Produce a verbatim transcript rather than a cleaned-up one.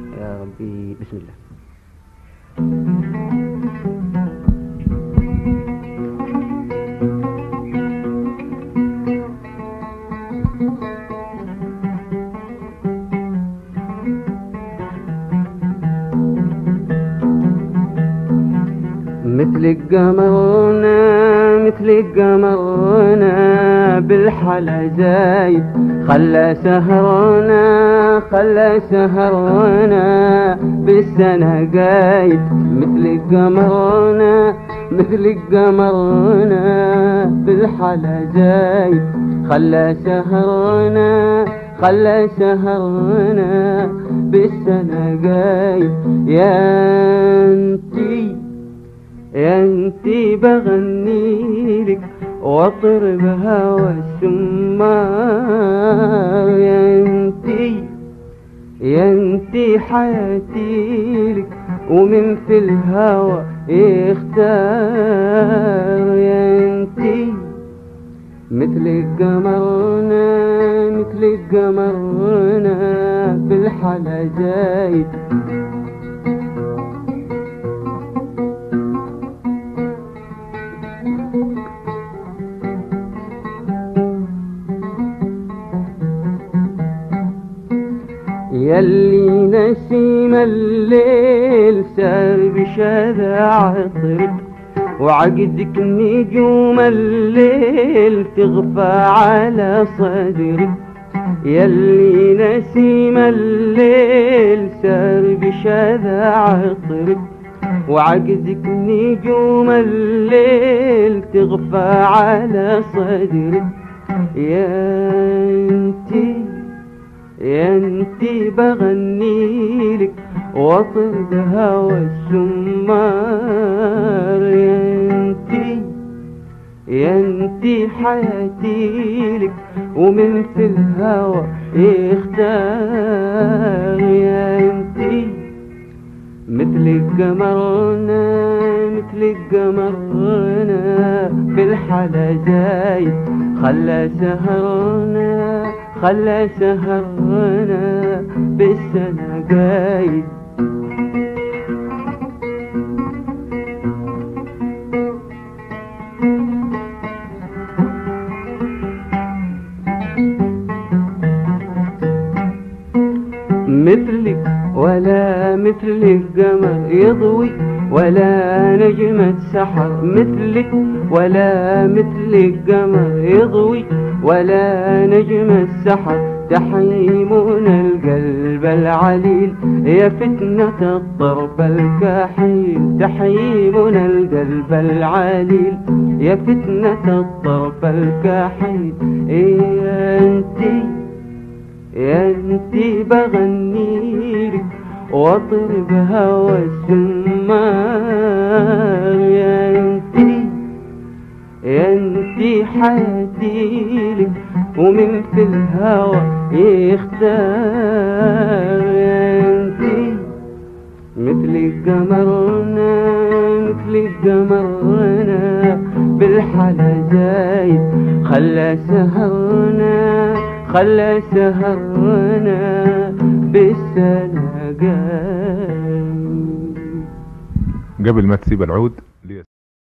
يا ربي بسم الله. مثل قمرنا مثل قمرنا بالحلا زايد، خلى سهرنا خلى سهرنا بالسنة قايد. مثل قمرنا مثل قمرنا بالحلا زايد، خلى سهرنا خلى سهرنا بالسنة قايد. يا انتي يا انتي بغنيلك واطر بهوى السمار. يا انتي يا انتي حياتي لك ومن في الهوى يختار. يا انتي مثل قمرنا مثل قمرنا بالحلا زايد. ياللي نسيم الليل سار بشذا عطرك، وعقدك نجوم الليل تغفى على صدرك. ياللي نسيم الليل سار بشذا عطرك، وعقدك نجوم الليل تغفى على صدرك. يا انتي يا انتي بغنيلك واطر بهوى السمار. يا انتي يا انتي حياتي لك ومن في الهوى يختار. يا انتي مثل قمرنا مثل قمرنا في الحلا زايد، خلى سهرنا خلى سهرنا بالسنة قايد. مثلك ولا مثل القمر يضوي ولا نجمة سحر. مثلك ولا مثل القمر يضوي ولا نجمة سحر. تحيمنا القلب العليل يا فتنة الضرب الكحيل. تحيمنا القلب العليل يا فتنة الضرب الكحيل. يا انتي يا انتي بغنيلك واطر بهوى السمار. يا انتي يا انتي حياتي لك ومن في الهوى يختار. يا انتي مثل قمرنا مثل قمرنا بالحلا زايد، خلى سهرنا خلى سهرنا بالسنة قايد. قبل ما تسيب العود